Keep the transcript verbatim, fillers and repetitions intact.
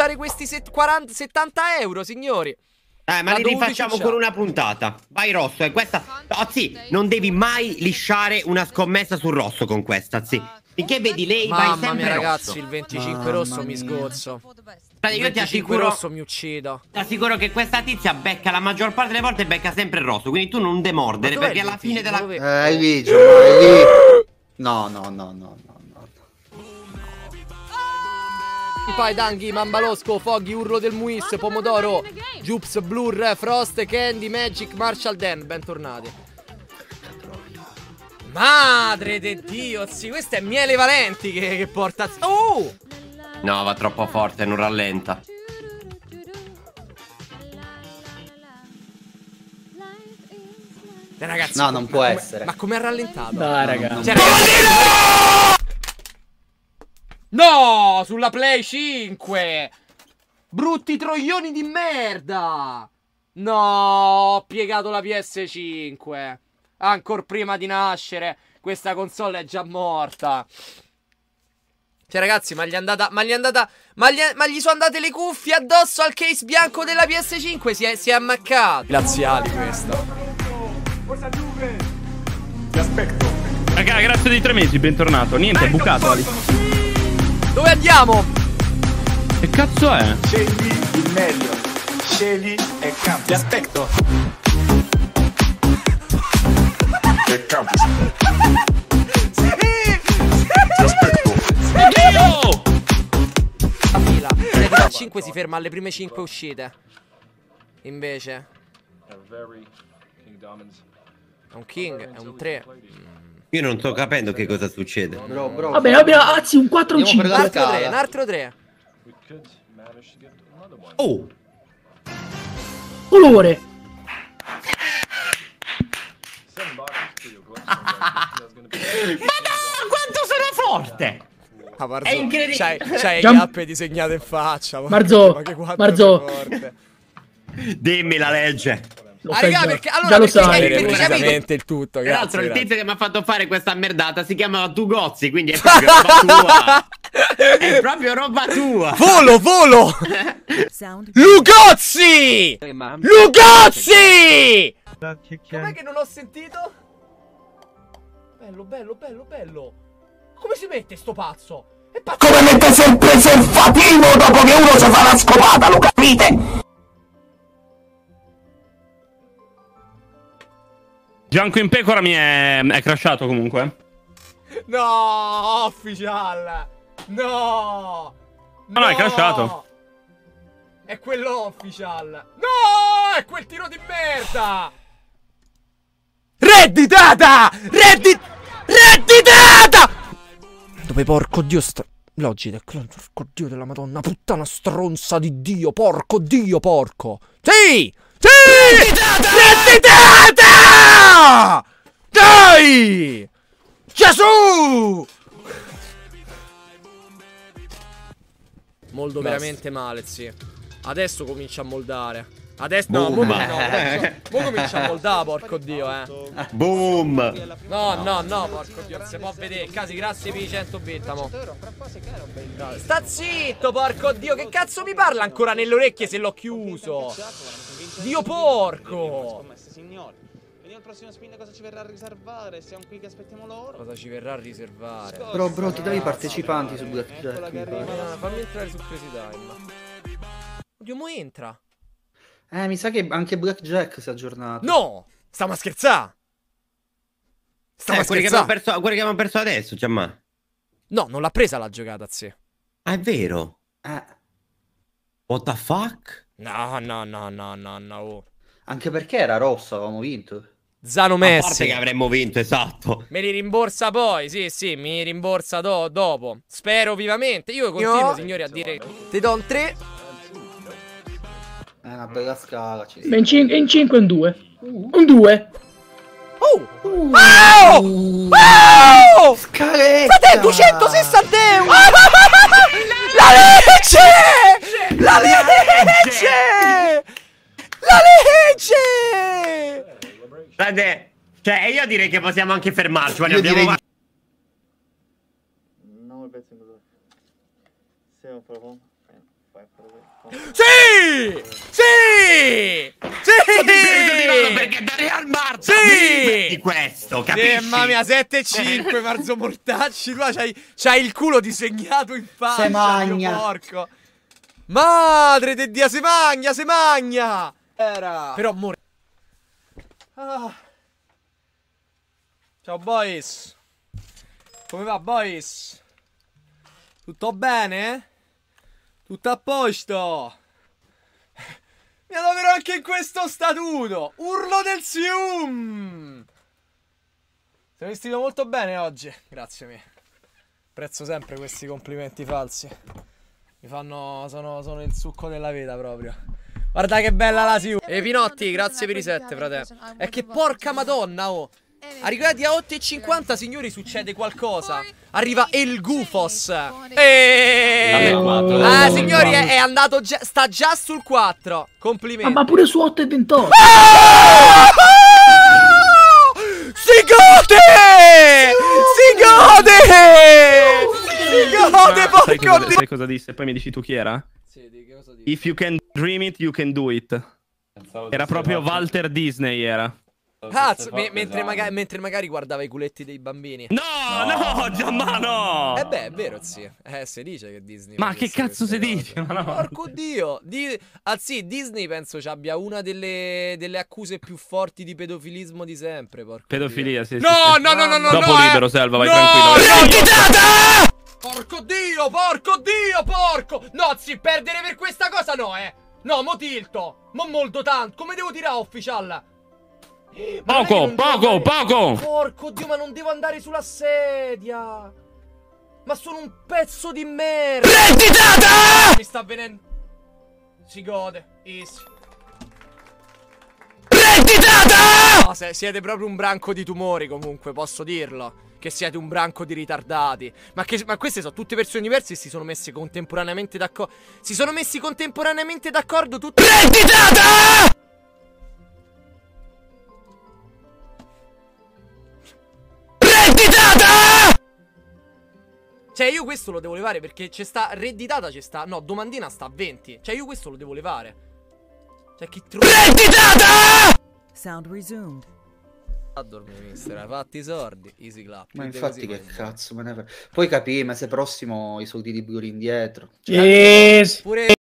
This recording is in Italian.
ciucciare questi quaranta settanta euro, signori. Eh, ma li rifacciamo con una puntata. Vai rosso, e questa... Oh, sì, non devi mai lisciare una scommessa sul rosso con questa, sì. Finché vedi lei, Mamma vai sempre mia, rosso. ragazzi, il venticinque Mamma rosso mia. mi scozzo. Guarda, io ti assicuro... rosso mi uccido. Ti assicuro che questa tizia becca la maggior parte delle volte becca sempre il rosso. Quindi tu non demordere, perché alla fine della... Eh, hai visto, hai lì. No, no, no, no, no, no. Poi Danghi, Mambalosco, Foggy, Urlo del Muis, Pomodoro, Jups, Blur, Frost, Candy, Magic, Marshall Dan, bentornati. Madre di Dio, sì, questo è Miele Valenti che, che porta... Oh! No, va troppo forte, non rallenta. Eh, ragazzi, No, non può come, essere. Ma come ha rallentato? Dai, ragazzi. Cioè, ragazzi... No, sulla Play cinque. Brutti troioni di merda. No, ho piegato la P S cinque. Ancora prima di nascere. Questa console è già morta. Cioè, ragazzi, ma gli è andata... Ma gli è andata... Ma gli, è, ma gli sono andate le cuffie addosso al case bianco della P S cinque. Si è, si è ammaccato. Glaziali questo. Forza Juve. Ti aspetto. Raga, grazie dei tre mesi, bentornato. Niente, è bucato, Ali. Dove andiamo? Che cazzo è? Scegli il meglio. Scegli e campi. Ti aspetto. E campi. Ti aspetto. Io! La fila. La cinque si ferma alle prime cinque uscite. Invece è un king, è un tre. Io non sto capendo che cosa succede. Bro, bro. Vabbè, vabbè, anzi, un quattro un Andiamo per cinque. la Un altro tre, scala. un altro tre. Oh! Colore. Ma no, quanto sono forte! Ah, Marzo, È incredibile. C'hai, c'hai Giam- chiappe disegnate in faccia. Marzo, Ma che quanto Marzo. sei forte. Dimmi la legge. Lo Ah, sai raga, già. perché allora Già lo perché, sai. eh, perché capito? precisamente il tutto. Tra l'altro Grazie, il grazie. tizio che mi ha fatto fare questa merdata si chiamava Tugozzi, quindi è proprio roba tua. È proprio roba tua. Volo, volo! Lugozzi! Lugozzi! Com'è che non ho sentito? Bello, bello, bello, bello. Come si mette sto pazzo? È pazzo. Come mettesse il preservativo dopo che uno si fa la scopata, lo capite? Gianco in pecora mi è, è crashato comunque. No, official. No. No, no, è crashato. È quello official. No, è quel tiro di merda. Redditata! Reddit... Redditata! Dove porco dio sta... Logitech, porco dio della madonna, puttana stronza di dio, porco dio, porco. Sì! Sì! Redditata! Dai! Gesù! Moldo veramente male, sì. Adesso comincia a moldare. Adesso no, mo, Boom. no, no, mo comincia a moldare, porco dio, eh. Boom. No, no, no, porco dio, non si può vedere. Casi, grazie per i cento bit, mo. Sta zitto, porco dio, che cazzo mi parla ancora nelle orecchie se l'ho chiuso? Dio porco. Vediamo il prossimo spin cosa ci verrà a riservare. Siamo qui che aspettiamo loro. Cosa ci verrà a riservare? Bro, bro, ti dai i partecipanti su Blackjack. mi pare. Ah, fammi entrare su Crazy Time. Oddio, mo entra. Eh, mi sa che anche Blackjack si è aggiornato. No! Stiamo a scherzare! Stiamo Eh, a quelli, che abbiamo scherzare! perso, quelli che abbiamo perso adesso, Giamma. No, non l'ha presa la giocata, sì. Ah, è vero. Eh, What the fuck? No, no, no, no, no, no. Oh. anche perché era rossa, avevamo vinto. Zano A parte Messi. che avremmo vinto, esatto. Me li rimborsa poi, sì, sì, mi rimborsa do dopo. Spero vivamente. Io continuo, Io- signori, a dire... Ti do un tre. È una bella scala. Ci In cinque in cinque un due. Un due. Oh! Wow! Wow! Scaletta! Frate, duecentosessanta euro! La legge! La legge! La legge! Guardate, cioè io direi che possiamo anche fermarci. Guarda, Io abbiamo direi- No, il pezzo in cosa? Siamo proprio. Sì! Sì! Sì! Perché da Real Barça sì! di questo, capisci? Sì, mamma mia, sette cinque, Marzo Mortacci. Tu c'hai, c'hai il culo disegnato in faccia. Se magna. Porco. Madre de Dio, se magna, se magna. Era. Però, amore. Ah. Ciao, boys. Come va, boys? Tutto bene? Tutto a posto? Mi adoperò anche in questo statuto. Urlo del Sium. Sei vestito molto bene oggi. Grazie mille. Apprezzo sempre questi complimenti falsi. Mi fanno... Sono, sono il succo della vita proprio. Guarda che bella la Sium. E Pinotti, grazie per i sette, frate. E che porca madonna, oh. Arrivati a otto e cinquanta, signori, succede qualcosa. Arriva El Gufos. E... Ah, signori, è, è andato già, sta già sul quattro. Complimenti. Ah, ma pure su otto e ventotto. Ah! Si gode! Si gode! Si gode, Sai porco cosa, sai cosa disse? Poi mi dici tu chi era? Sì, di che cosa dici? If you can dream it, you can do it. Era proprio Walter Disney, era. Cazzo, me mentre, maga mentre magari guardava i culetti dei bambini. No, no, no Giammano! Eh beh, è vero, sì. Eh, si dice che Disney... Ma che cazzo si dice? Ma no. Porco Dio! Di ah sì, Disney penso ci abbia una delle, delle accuse più forti di pedofilismo di sempre, porco Pedofilia, Dio. sì, No, sì, sì. no, no, no, no, Dopo no, libero, eh. Selva, vai no, tranquillo. No, porco Dio, porco Dio, porco! No, sì, perdere per questa cosa no, eh! No, mo tilto! Mo molto tanto! Come devo tirare, official? Poco, poco, poco! Porco Dio, ma non devo andare sulla sedia! Ma sono un pezzo di merda! Redditata! Mi sta venendo... Si gode, easy. Redditata! No, se siete proprio un branco di tumori, comunque, posso dirlo. Che siete un branco di ritardati. Ma, che, ma queste sono tutte persone diverse e si sono messi contemporaneamente d'accordo. Si sono messi contemporaneamente d'accordo tutti. Redditata! Cioè io questo lo devo levare perché c'è sta redditata, c'è sta... No, domandina sta a venti. Cioè io questo lo devo levare. Cioè chi trova... Redditata! Sound resumed. A dormire, mister, hai fatti i sordi. Easy clap. Ma infatti che cazzo me ne frega. Poi capì, mese prossimo i soldi di Buri indietro. Yes. Pure